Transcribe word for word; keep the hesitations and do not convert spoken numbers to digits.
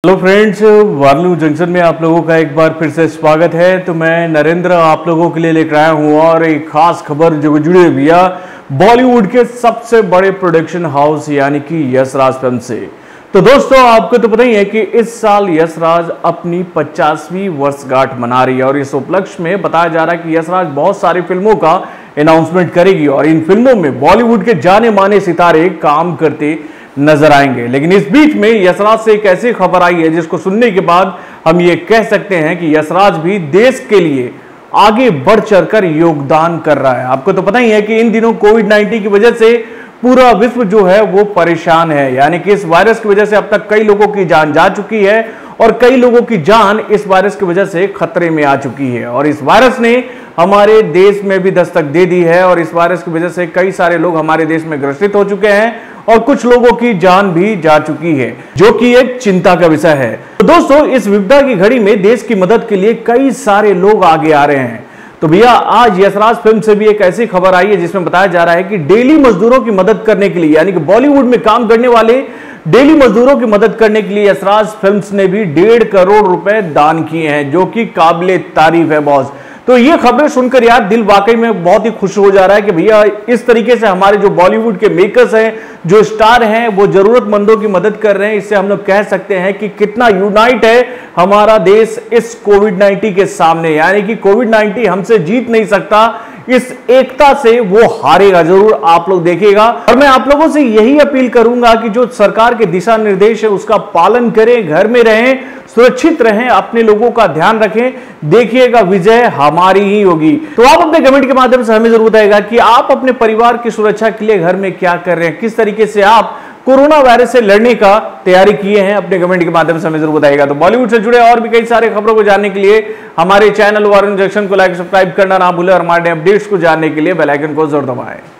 Hello friends, वारलू junction में आप लोगों का एक बार फिर से स्वागत है। तो मैं नरेंद्र आप लोगों के लिए लेकर आया हूं और एक खास खबर जो जुड़ी हुई है बॉलीवुड के सबसे बड़े प्रोडक्शन हाउस यानी कि यश राज फिल्म से। तो दोस्तों, आपको तो पता ही है कि इस साल यश राज अपनी पचासवीं वर्षगांठ मना रही है और इस उपलक्ष्य में बताया जा रहा है कि यश राज बहुत सारी फिल्मों का अनाउंसमेंट करेगी और इन फिल्मों में बॉलीवुड के जाने माने सितारे काम करते नजर आएंगे। लेकिन इस बीच में यश राज से एक ऐसी खबर आई है जिसको सुनने के बाद हम ये कह सकते हैं कि यश राज भी देश के लिए आगे बढ़ चढ़कर योगदान कर रहा है। आपको तो पता ही है कि इन दिनों कोविड नाइन्टीन की वजह से पूरा विश्व जो है वो परेशान है, यानी कि इस वायरस की वजह से अब तक कई लोगों की जान जा चुकी है और कई लोगों की जान इस वायरस की वजह से खतरे में आ चुकी है। और इस वायरस ने हमारे देश में भी दस्तक दे दी है और इस वायरस की वजह से कई सारे लोग हमारे देश में ग्रसित हो चुके हैं और कुछ लोगों की जान भी जा चुकी है, जो कि एक चिंता का विषय है। तो दोस्तों, इस विपदा की घड़ी में देश की मदद के लिए कई सारे लोग आगे आ रहे हैं। तो भैया, आज यश राज फिल्म से भी एक ऐसी खबर आई है जिसमें बताया जा रहा है कि डेली मजदूरों की मदद करने के लिए, यानी कि बॉलीवुड में काम करने वाले डेली मजदूरों की मदद करने के लिए यश राज फिल्म्स ने भी डेढ़ करोड़ रुपए दान किए हैं, जो कि काबिले तारीफ है बॉस। तो ये खबरें सुनकर यार दिल वाकई में बहुत ही खुश हो जा रहा है कि भैया इस तरीके से हमारे जो बॉलीवुड के मेकर्स हैं, जो स्टार हैं, वो जरूरतमंदों की मदद कर रहे हैं। इससे हम लोग कह सकते हैं कि कितना यूनाइट है हमारा देश इस कोविड नाइन्टीन के सामने, यानी कि कोविड नाइन्टीन हमसे जीत नहीं सकता, इस एकता से वो हारेगा जरूर, आप लोग देखिएगा। और मैं आप लोगों से यही अपील करूंगा कि जो सरकार के दिशा निर्देश है उसका पालन करें, घर में रहें, सुरक्षित रहें, अपने लोगों का ध्यान रखें, देखिएगा विजय हमारी ही होगी। तो आप अपने कमेंट के माध्यम से हमें जरूर बताइएगा कि आप अपने परिवार की सुरक्षा के लिए घर में क्या कर रहे हैं, किस तरीके से आप कोरोना वायरस से लड़ने का तैयारी किए हैं, अपने कमेंट के माध्यम से हमें जरूर बताइएगा। तो बॉलीवुड से जुड़े और भी कई सारे खबरों को जानने के लिए हमारे चैनल वारलू जंक्शन को लाइक सब्सक्राइब करना ना भूलें और हमारे अपडेट्स को जानने के लिए बेल आइकन को जरूर दबाएं।